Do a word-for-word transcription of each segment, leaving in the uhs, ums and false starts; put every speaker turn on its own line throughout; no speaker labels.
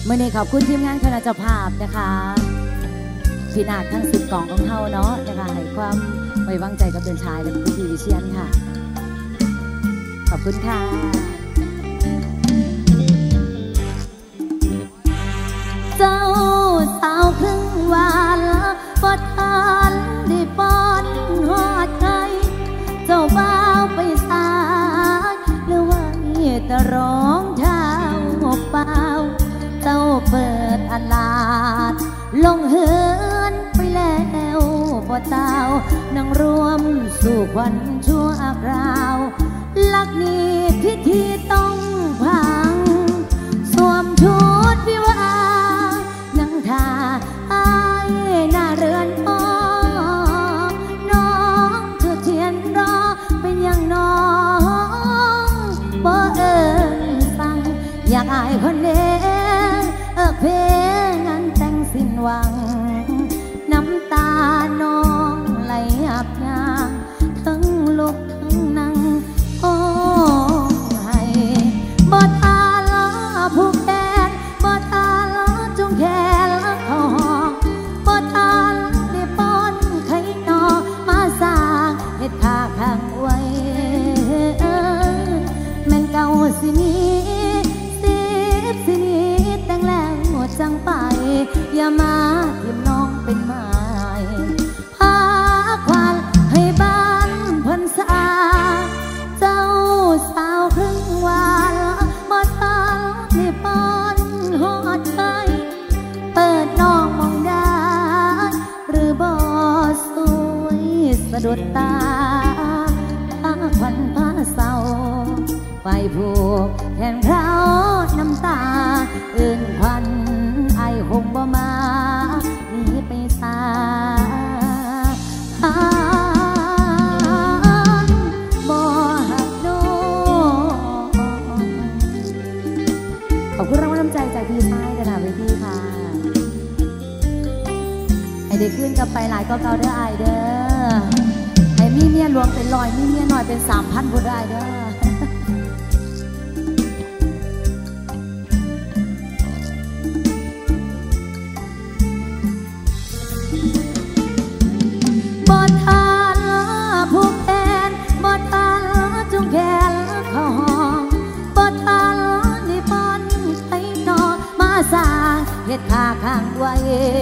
มื่อนี้ขอบคุณทีมงานคณะเจ้าภาพนะคะพี่นาคทั้งสิบกล่องของเฮาเนาะนะคะให้ความไว้วางใจกับเดินชายและคุณพี่วิเชียนค่ะขอบคุณค่ะเจ้าสาวครึ่งวานปอดทานได้ป้อนหอดใจเจ้าบ่าวไปสายหรือว่าแต่ร้องเท้าเปล่าเจ้าเปิดอาลาดลงเฮือนไปแล้วบ่เต้านั่งรวมสู่ควันชั่วคราวลักนี้พิธีต้องพังสวมชุดวิวานั่งท่าอายหน้าเรือนพ่อน้องเธอเทียนรอเป็นอย่างน้องบ่เอิญฟังอยากอายคนเดียวเอิกเพลงงานแต่งสิ้นหวังน้ำตาน้องไหลอาบยางทั้งลุกทั้งนั่งโอ้ให้บ่ทาล้อผู้แขนบ่ทาล้อจุงแขนคอบ่ทาได้ป้อนไข่นอมาสร้างเฮ็ดท่าข้างไว้แม่นเก่าสินี้สิบสินี้แต่งแล้วจังไปอย่ามาทิ่มน้องเป็นไม้พาควันให้บ้านพันสาเจ้าสาวครึ่งวานบ่ทันได้ป้อนหอดใจเปิดน้องมองได้หรือบ่สวยสะดุดตาพาควันพาเศร้าไปผูกแขนเขาน้ำตาอื่นควันไอคงบ่มาหนีไปสาบ่หักโดขอบคุณรางวัลน้ำใจจากพี่ชายค่ะเวทีค่ะให้ได้ขึ้นกับไปหลายก็เก่าเด้อไอเด้อให้มีเมียหลวงเป็นร้อยมีเมียหน่อยเป็นสามพันผู้ได้เด้อบ่ทันผู้แขนบ่ทันจุงแขนเขาห้องบ่ทันได้ป้อนไข่นอมาสร้างเฮ็ดท่าข้างไว้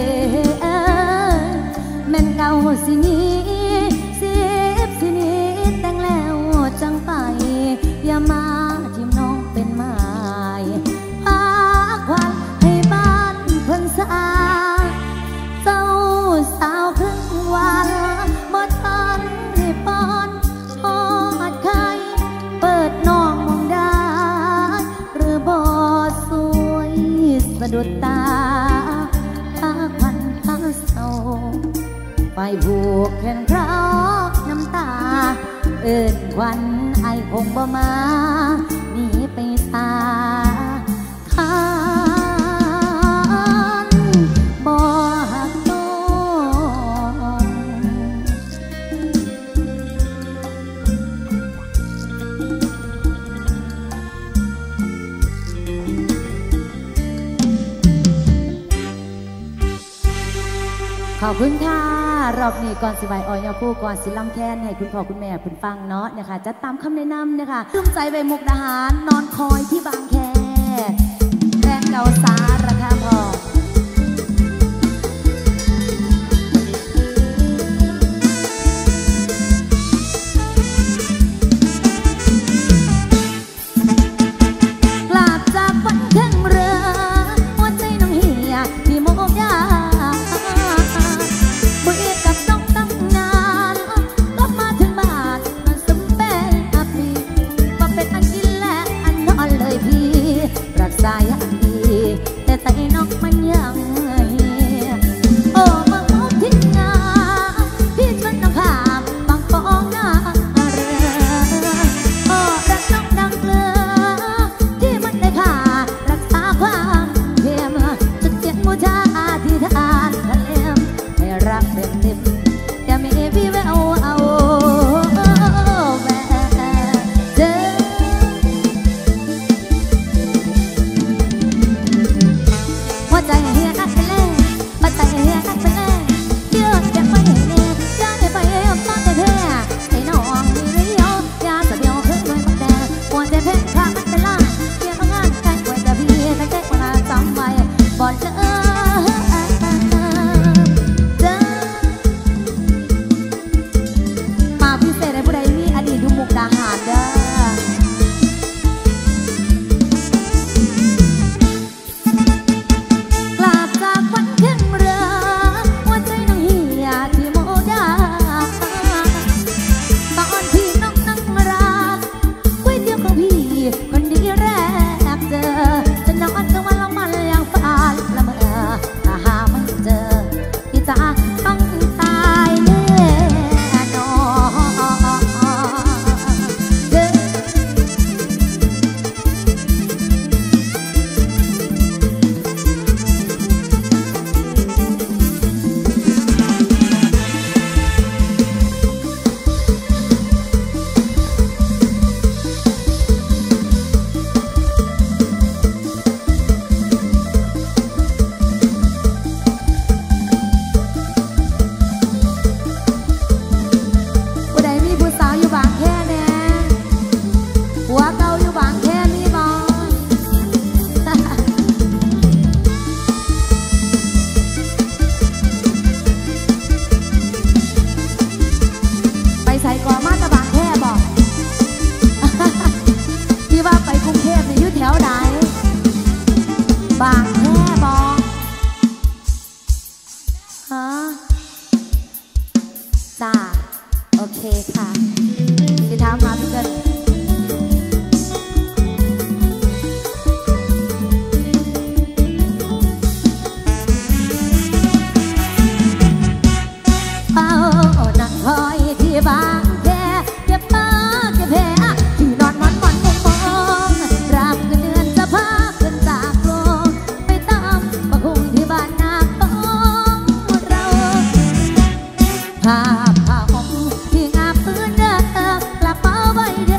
แม่นเก่าสินี้สิบสินี้แต่งแล้วจังไปอย่ามาทิ่มน้องเป็นไม้พาควันให้บ้านเพิ่นสะอาดเจ้าสาวครึ่งวันบ่ทันได้ป้อนหอดไข่เปิดน้องมองได้หรือบ่สวยสะดุดตาพาควันพาเศร้าไปผูกแขนเขาน้ำตาเอิ้นควันไอคงบ่มาหนีไปสาข้านบ่หักโตขอบคุณค่ะรอบนี้ก่อนสิไหวออยยาคู่ก่อนสิลำแค้นให้คุณพ่อคุณแม่คุณฟังเนาะนะคะจะตามคำแนะนำนะคะตุ้มใจไปมุกดาหารนอนคอยที่บางแคแรงเก่าสาราคาพอกลับจากฝันแข่งเรือหัวใจน้องเหี่ยที่โมกยาสายอันดีค่ะสิถามหาพี่เกินเอานั่งคอยที่บางแคเก็บผ้าเก็บแผลที่นอนมันมันมองมองรับเงินเดือนจะพาขึ้นจากโลกไปตามประคุมที่บ้านนาของเราผ้าผ้าห่มที่งามพื้นเดิมกระเป๋าใบเดิ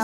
ครับ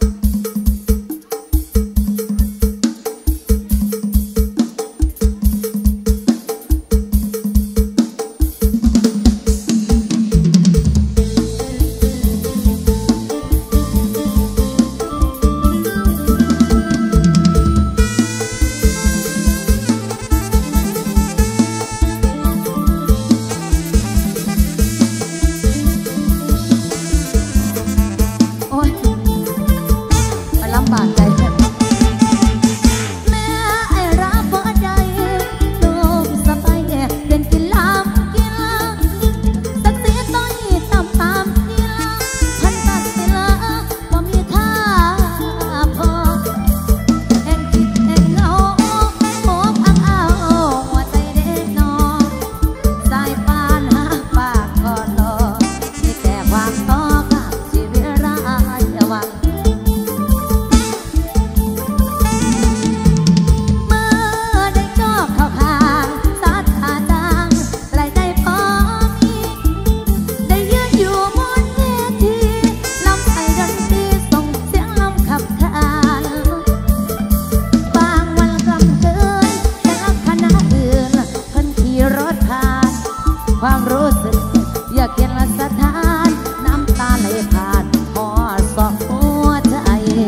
ความรู้สึกอยากเย็นละสถานน้ำตาไหลผ่านพอสองหัวใจ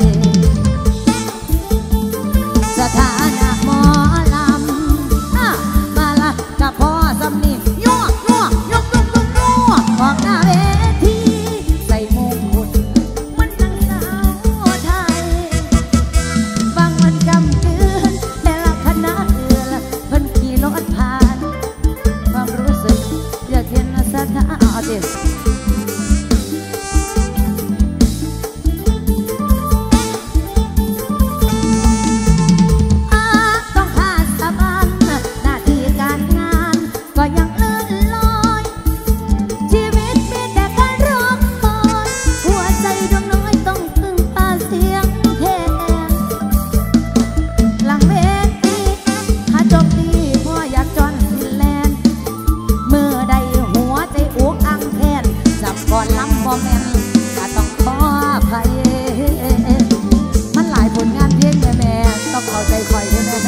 สถานะหมอลำมาละกับพ่อสำนียั่วยั่วยกยกยกยั่วออกหน้าเวทีใส่มงกุฎมันนางสาวไทยบางวันกำกืนแต่ละคณะเดือนเพิ่นขี่รถผ่านความรู้สึกอยากเห็นสถานะเด็กต้องขาดสะบันหน้าที่การงานก็ยังเลื่อนลอยชีวิตมีแต่การร้องคอยหัวใจดวงน้อยต้องพึ่งพาเสียงเพลงหลังเวทีหาจบดีพ่ออยากจอนฟินแลนด์เมื่อใดหัวใจอุกอังแค้นจับก่อนล้ำบ่แม่นก็ต้องขออภัยมันหลายผลงานเพลงแม่แม่ต้องเข้าใจคอยใช่ไหม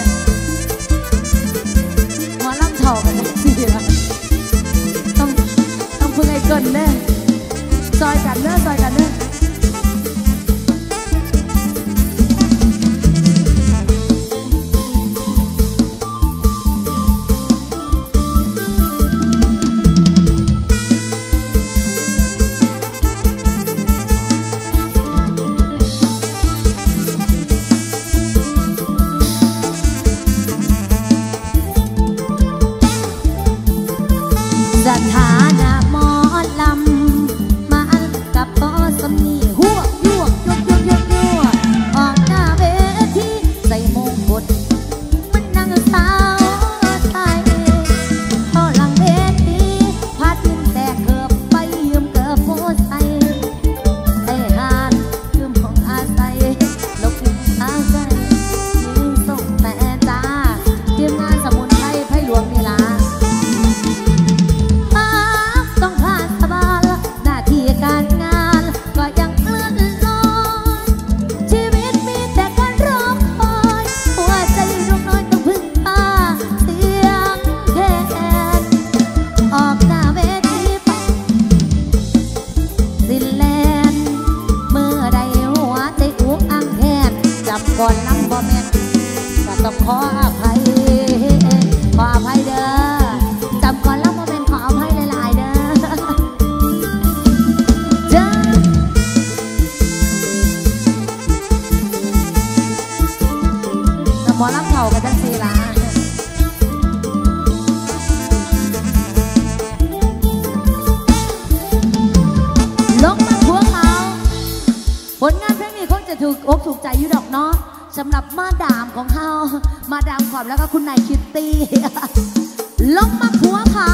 หัวล้ำเท่ากันสิต้องต้องพึ่งไอ้เกินเน่ซอยกันเน่ซอยกันเน่สถานะหมอลำมากับพ่อสำนีหัวยั่วยกยกยกยั่วออกหน้าเวทีใส่มงกุฎมันนางสาวไทยพอหลังเวทีพาทิ้งแต่เกือบไปยืมเกือบโพสใส่ไอ้หานยืมของอาศัยลบทิ้งอาศัยยืมส่งแต่จ้าทีมงานสมุนไพรไพหลวงนี่ล่ะต้องผ่านสบายหน้าที่การงานก็ยังเลื่อนลอยชีวิตมีแต่การร้องคอยหัวใจดวงน้อยต้องพึ่งพาเสียงแคนออกหน้าเวทีไปสินแลนด์เมื่อใดหัวใจอุกอังแคนจับก่อนล้ำบ่แม่นก็ต้องขออภัยขออภัยเด้อจับก่อนล้ำบ่แม่นขออภัยหลายๆเด้อหมอลำเข่ากันทั้งสี่ละลงมาหัวเขาผลงานเพลงนี้คงจะถูกอกถูกใจอยู่ดอกเนาะสำหรับมาดามของเขามาดามขอบแล้วก็คุณนายคิตตี้ลงมาหัวเขา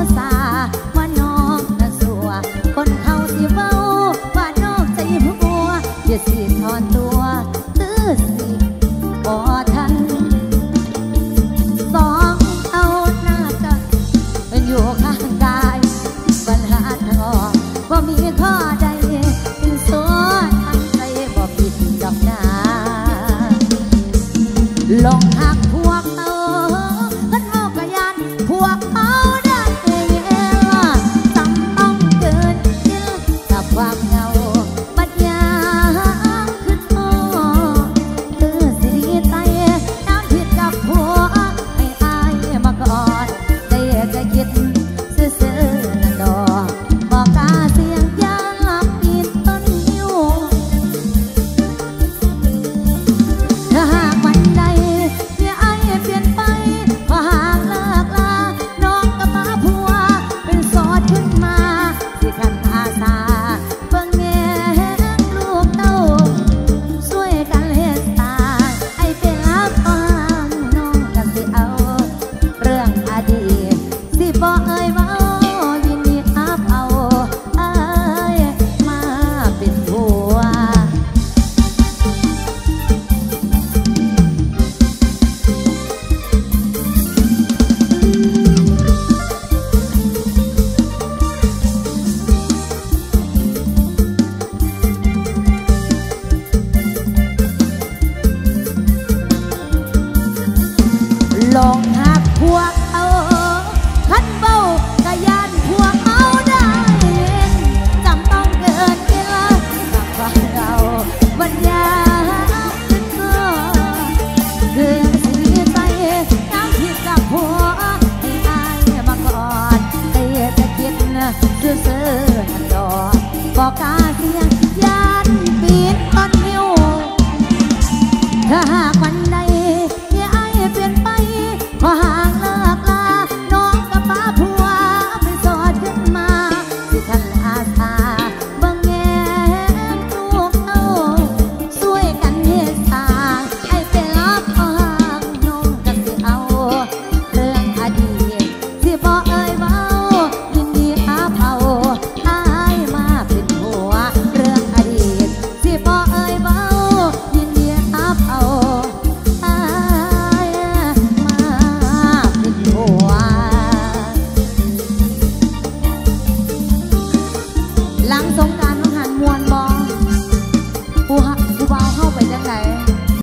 สา